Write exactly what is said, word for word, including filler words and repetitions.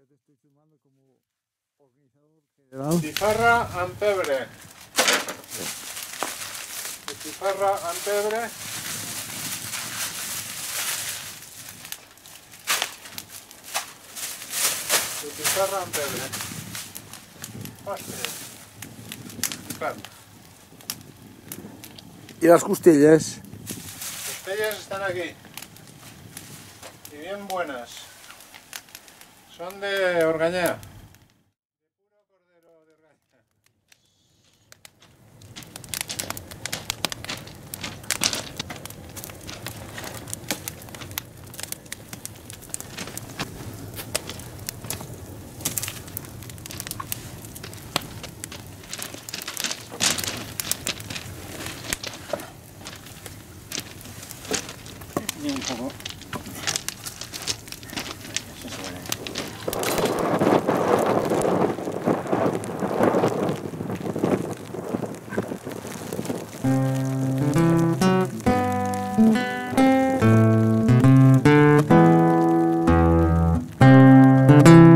te estoy filmando como organizador general. Botifarra amb pebre. Botifarra amb pebre. Botifarra amb pebre. Ostres. Claro. ¿Y las costillas? Las costillas están aquí. Y bien buenas. Son de Orgañá. De puro cordero de Orgañá. Y un poco. Eso se